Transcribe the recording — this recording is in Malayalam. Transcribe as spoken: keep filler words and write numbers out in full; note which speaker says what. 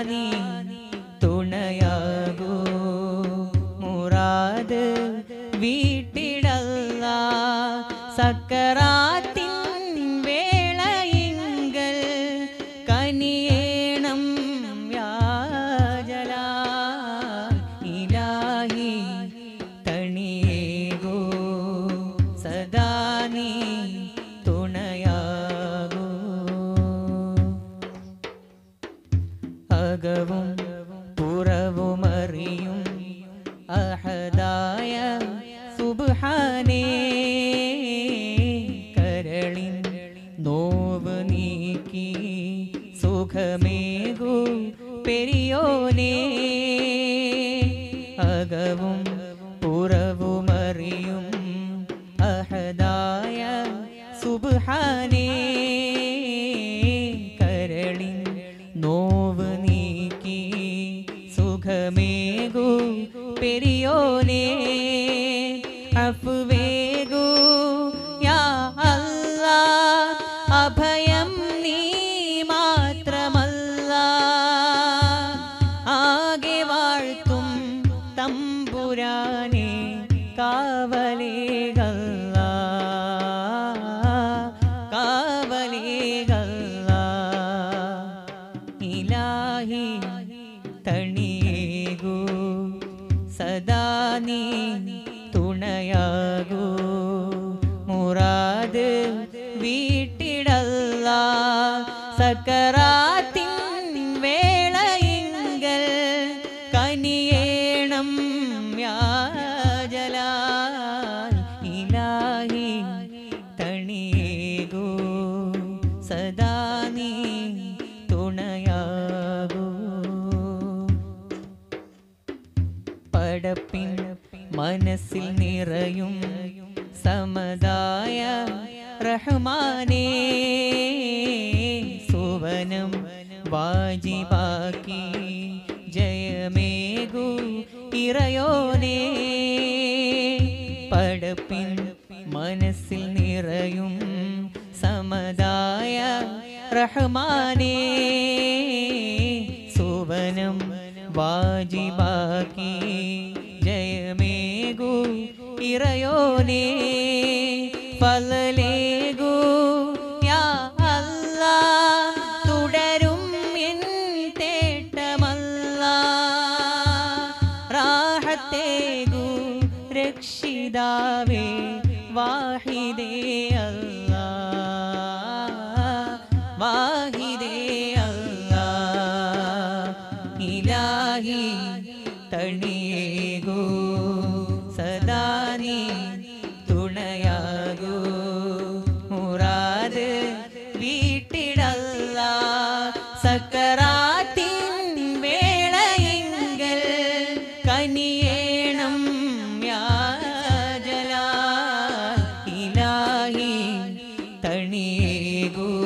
Speaker 1: നീ തുണയാകൂ മുറാദ് വീട്ടിടല്ല സക്കറാത്തിൻ വേളയിങ്കൽ കനിയേണം യാ ജലാൽ ഇലാഹി തണിയേകൂ സദാ നീ തുണയാകൂ അകവും പുറവുമറിയും അഹദായ സുബ്ഹാനേ കരളിൻ നോവ് നീക്കി സുഖമേകൂ പെരിയോനേ അകവും പുറവുമറിയും അഹദായ സുബ്ഹാനേ കരളിൻ നോവ് നീക്കി സുഖമേകൂ പെരിയോനേ അഫ്വേകൂ യാ അല്ലാഹ് അഭയം നീ മാത്രമല്ല ആകെ വാഴ്ത്തും തമ്പുരാനെ കാവലേകല്ല കാവലേകല്ല ഇലാഹി തണിയേകൂ സദാ നീ തുണയാകൂ മുറാദ് വീട്ടിടല്ല സക്കറാത്തിൻ വേളയിങ്കൽ കനിയേണം യാ ജലാൽ ഇലാഹി തണിയേകൂ സദാ നീ തുണയാകൂ പടപ്പിൻ മനസ്സിൽ നിറയും സമദായ റഹ്മാനേ സുവനം വാജിബാക്കി ജയമേകൂ ഇറയോനേ പടപ്പിൻ മനസ്സിൽ നിറയും സമദായ റഹ്മാനേ സുവനം വാജിബാക്കി ജയമേകൂ ഇറയോനേ ഫളലേകൂ യാ അല്ലാഹ് തുടരും എൻ തേട്ടമല്ലാഹ് റാഹത്തേകൂ രക്ഷിതാവേ വാഹിദേ അല്ലാഹ് വാഹിദേ അല്ലാഹ് ഇലാഹി തണിയേകൂ സദാ നീ തുണയാകൂ മുറാദ് വീട്ടിടല്ല സക്കറാത്തിൻ വേളയിങ്കൽ കനിയേണം യാ ജലാൽ ഇലാഹി തണിയേകൂ